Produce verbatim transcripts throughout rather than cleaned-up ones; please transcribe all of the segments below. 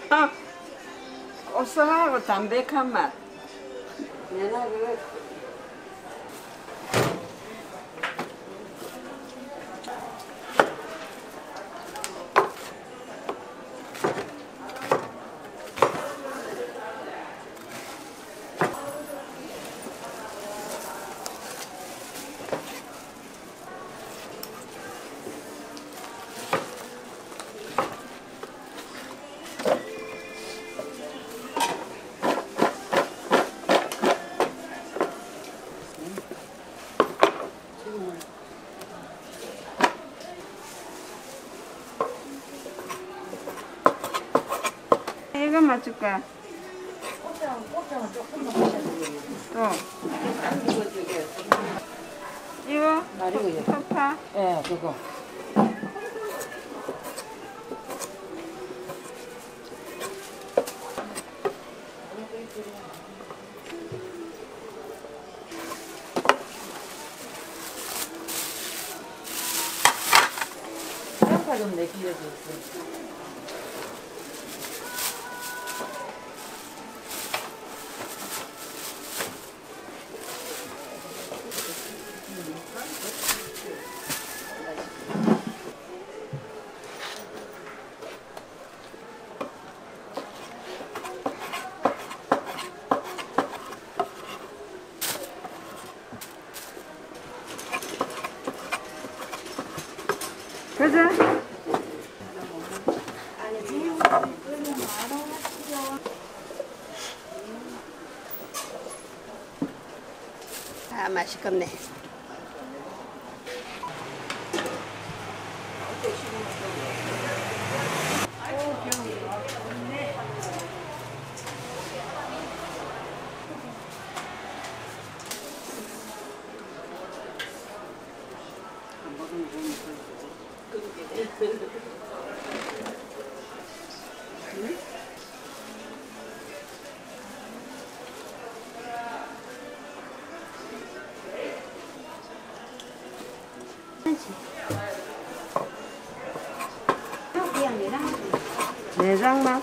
고소하고 담백한 맛. 연하고 이거 맞출까? 꽃병, 꽃병은 조금만 하셔야 돼요. 또 이거 저기 이거 말이고요. 소파. 예, 그거. 양파 좀 내기려주세요. 가자. 아, 맛있겠네. 내장 맛?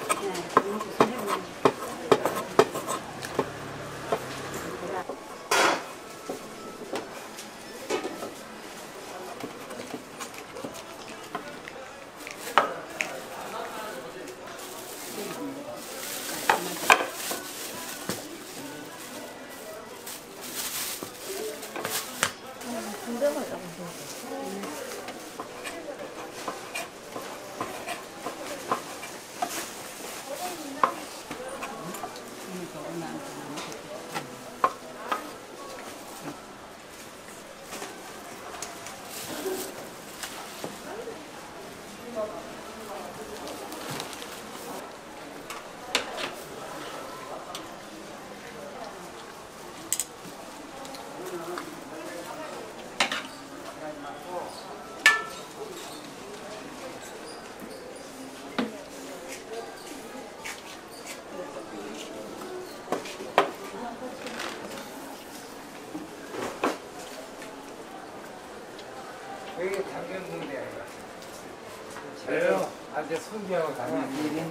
여기 당근군대야 이거. 저요? 아주 순기하고 당근.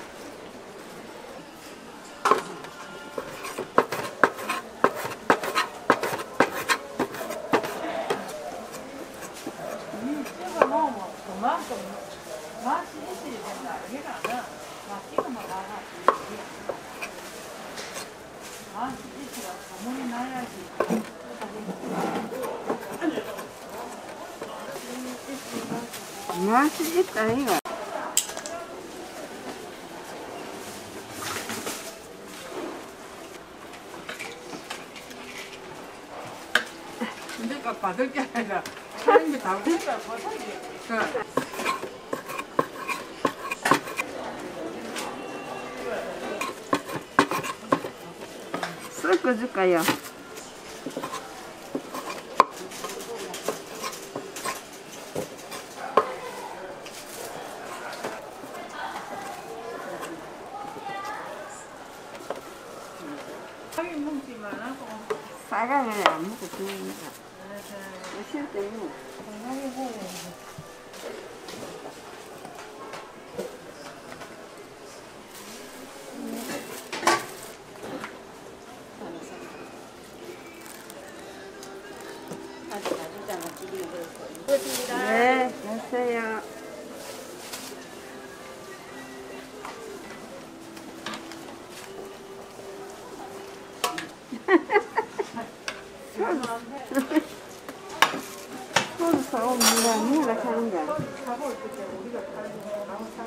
음, 찍어 먹으면 그만큼 맛이 있어야 된다. 이게 아니라 막 찍어만 가가지고 맛이 있어야 소문이 나야지. 맛이 있다 이거. 내가 받을 게 아니라 사람이 다 그러니까 버섯이 섞어줄까요? 사기 먹지만 하고 사과를 안 먹고 그러니까 쉴 때는 건강해 보여야지. 고맙습니다. 네, 됐어요. 손, 손, 뭐라, 뭐라 하는 거야.